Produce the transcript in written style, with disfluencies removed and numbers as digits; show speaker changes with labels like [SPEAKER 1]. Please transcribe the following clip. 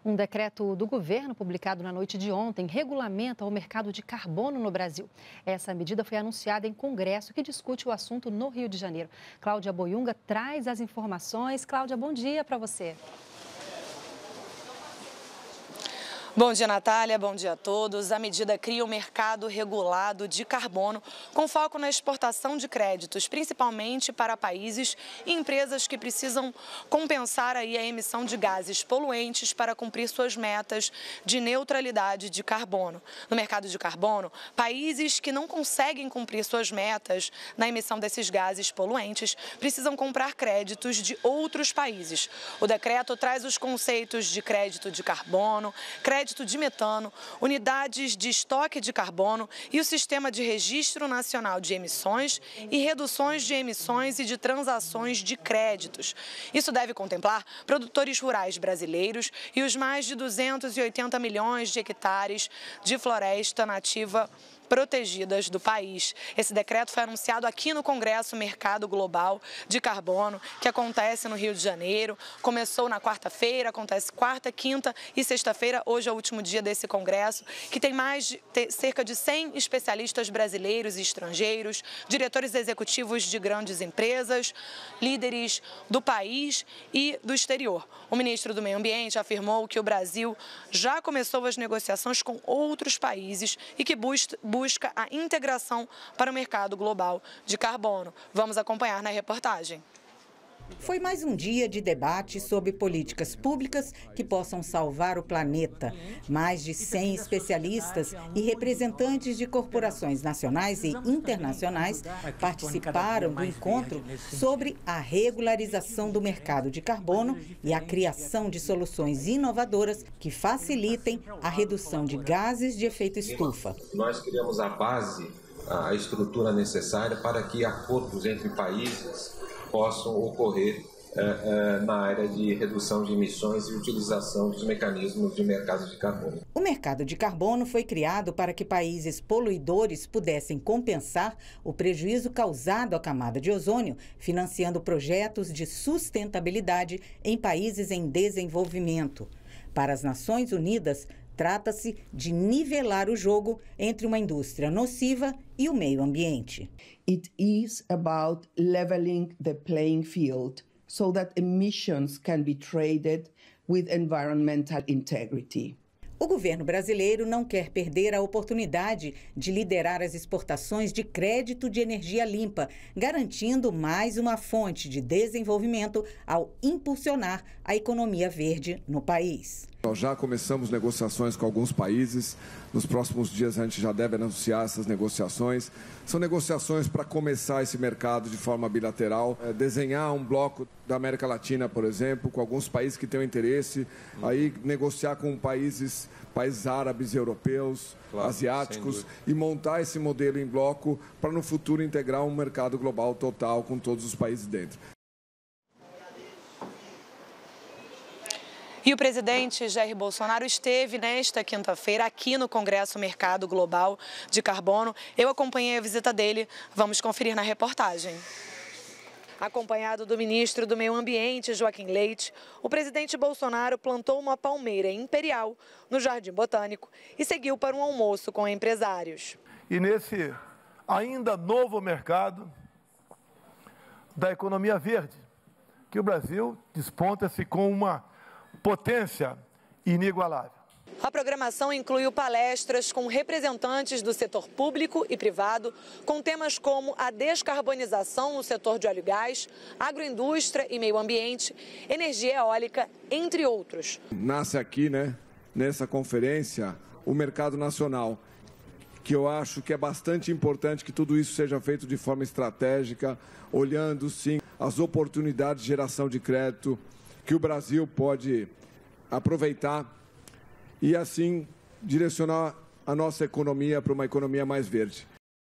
[SPEAKER 1] Um decreto do governo, publicado na noite de ontem, regulamenta o mercado de carbono no Brasil. Essa medida foi anunciada em Congresso, que discute o assunto no Rio de Janeiro. Cláudia Boiunga traz as informações. Cláudia, bom dia para você.
[SPEAKER 2] Bom dia, Natália. Bom dia a todos. A medida cria o mercado regulado de carbono com foco na exportação de créditos, principalmente para países e empresas que precisam compensar aí a emissão de gases poluentes para cumprir suas metas de neutralidade de carbono. No mercado de carbono, países que não conseguem cumprir suas metas na emissão desses gases poluentes precisam comprar créditos de outros países. O decreto traz os conceitos de crédito de carbono, crédito de metano, unidades de estoque de carbono e o Sistema de Registro Nacional de Emissões e reduções de emissões e de transações de créditos. Isso deve contemplar produtores rurais brasileiros e os mais de 280 milhões de hectares de floresta nativa protegidas do país. Esse decreto foi anunciado aqui no Congresso Mercado Global de Carbono, que acontece no Rio de Janeiro. Começou na quarta-feira, acontece quarta, quinta e sexta-feira. Hoje é o último dia desse congresso, que tem cerca de 100 especialistas brasileiros e estrangeiros, diretores executivos de grandes empresas, líderes do país e do exterior. O ministro do Meio Ambiente afirmou que o Brasil já começou as negociações com outros países e que busca a integração para o mercado global de carbono. Vamos acompanhar na reportagem.
[SPEAKER 3] Foi mais um dia de debate sobre políticas públicas que possam salvar o planeta. Mais de 100 especialistas e representantes de corporações nacionais e internacionais participaram do encontro sobre a regularização do mercado de carbono e a criação de soluções inovadoras que facilitem a redução de gases de efeito estufa.
[SPEAKER 4] Nós criamos a base, a estrutura necessária para que acordos entre países possam ocorrer na área de redução de emissões e utilização dos mecanismos de mercado de carbono.
[SPEAKER 3] O mercado de carbono foi criado para que países poluidores pudessem compensar o prejuízo causado à camada de ozônio, financiando projetos de sustentabilidade em países em desenvolvimento. Para as Nações Unidas, trata-se de nivelar o jogo entre uma indústria nociva e o meio ambiente.
[SPEAKER 5] It is about leveling the playing field so that emissions can be traded with environmental integrity.
[SPEAKER 3] O governo brasileiro não quer perder a oportunidade de liderar as exportações de crédito de energia limpa, garantindo mais uma fonte de desenvolvimento ao impulsionar a economia verde no país.
[SPEAKER 6] Nós já começamos negociações com alguns países. Nos próximos dias a gente já deve anunciar essas negociações. São negociações para começar esse mercado de forma bilateral, desenhar um bloco da América Latina, por exemplo, com alguns países que têm interesse, aí negociar com países árabes, europeus, claro, asiáticos, e montar esse modelo em bloco para no futuro integrar um mercado global total com todos os países dentro.
[SPEAKER 2] E o presidente Jair Bolsonaro esteve nesta quinta-feira aqui no Congresso Mercado Global de Carbono. Eu acompanhei a visita dele. Vamos conferir na reportagem. Acompanhado do ministro do Meio Ambiente, Joaquim Leite, o presidente Bolsonaro plantou uma palmeira imperial no Jardim Botânico e seguiu para um almoço com empresários.
[SPEAKER 7] E nesse ainda novo mercado da economia verde, que o Brasil desponta-se com uma potência inigualável.
[SPEAKER 2] A programação incluiu palestras com representantes do setor público e privado, com temas como a descarbonização no setor de óleo e gás, agroindústria e meio ambiente, energia eólica, entre outros.
[SPEAKER 6] Nasce aqui, nessa conferência, o mercado nacional, que eu acho que é bastante importante que tudo isso seja feito de forma estratégica, olhando, sim, as oportunidades de geração de crédito que o Brasil pode aproveitar e, assim, direcionar a nossa economia para uma economia mais verde.